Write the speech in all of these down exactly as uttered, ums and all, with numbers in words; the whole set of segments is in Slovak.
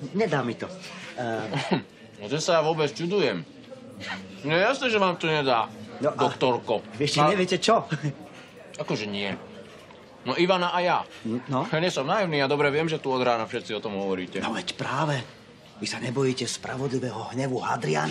nedá mi to. Uh... No to sa ja vôbec čudujem. No jasné, že vám to nedá, no, doktorko. Vieš, a... neviete čo? Akože nie. No Ivana a ja. No? Ja nie som naivný, ja dobre viem, že tu od rána všetci o tom hovoríte. No veď práve. Vy sa nebojíte spravodlivého hnevu Hadriany?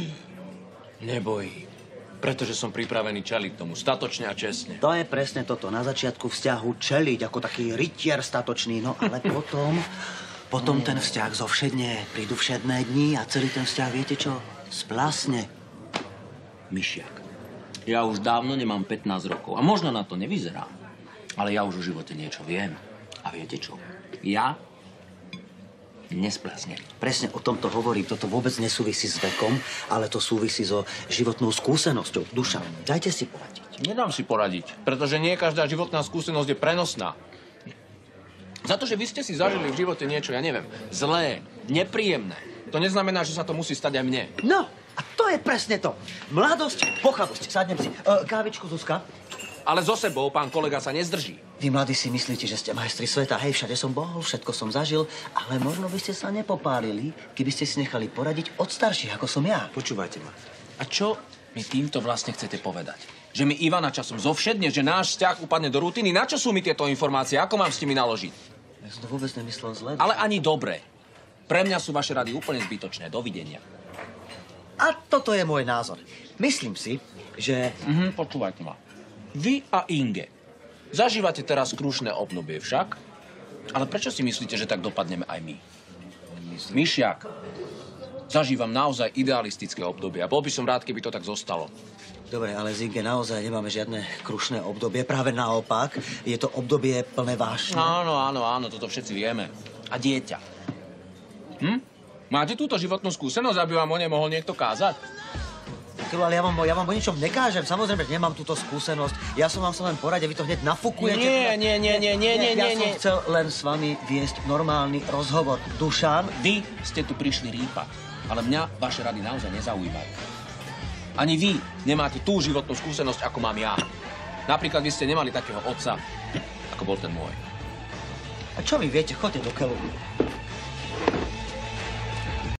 Nebojí. Pretože som pripravený čeliť tomu statočne a čestne. To je presne toto. Na začiatku vzťahu čeliť ako taký rytier statočný. No ale potom, potom ten vzťah zovšedne. Prídu všedné dni a celý ten vzťah, viete čo? Splasne. Myšiak, ja už dávno nemám pätnásť rokov a možno na to nevyzerám. Ale ja už o živote niečo viem. A viete čo? Ja nesplasnem. Presne o tomto hovorím. Toto vôbec nesúvisí s vekom, ale to súvisí so životnou skúsenosťou. Dušan, dajte si poradiť. Nedám si poradiť, pretože nie každá životná skúsenosť je prenosná. Za to, že vy ste si zažili v živote niečo, ja neviem, zlé, nepríjemné, to neznamená, že sa to musí stať aj mne. No, a to je presne to. Mladosť, pochabosť. Sadnem si. E, kávičku, Zuzka. Ale so sebou pán kolega sa nezdrží. Vy, mladí, si myslíte, že ste majstri sveta. Hej, všade som bol, všetko som zažil, ale možno by ste sa nepopálili, keby ste si nechali poradiť od starších, ako som ja. Počúvajte ma. A čo mi týmto vlastne chcete povedať? Že mi Ivana časom zovšedne, že náš vzťah upadne do rutiny? Na čo sú mi tieto informácie? Ako mám s nimi naložiť? Ja som to vôbec nemyslel zle. Ale ani dobre. Pre mňa sú vaše rady úplne zbytočné. Dovidenia. A toto je môj názor. Myslím si, že... Mhm, počúvajte ma. Vy a Inge zažívate teraz krušné obdobie však, ale prečo si myslíte, že tak dopadneme aj my? Myšiak, zažívam naozaj idealistické obdobie a bol by som rád, keby to tak zostalo. Dobre, ale z Inge naozaj nemáme žiadne krušné obdobie, práve naopak. Je to obdobie plné vášne. Áno, áno, áno, toto všetci vieme. A dieťa. Hm? Máte túto životnú skúsenosť, aby vám o nej mohol niekto kázať? Ale ja vám, ja vám o ničom nekážem. Samozrejme, že nemám túto skúsenosť. Ja som vám sa len poradil, vy to hneď nafúkujete. Nie, nie, nie, nie, nie, nie, nie. Ja som chcel len s vami viesť normálny rozhovor. Dušan? Vy ste tu prišli rýpať, ale mňa vaše rady naozaj nezaujímajú. Ani vy nemáte tú životnú skúsenosť, ako mám ja. Napríklad vy ste nemali takého otca, ako bol ten môj. A čo vy viete? Choďte do keľu.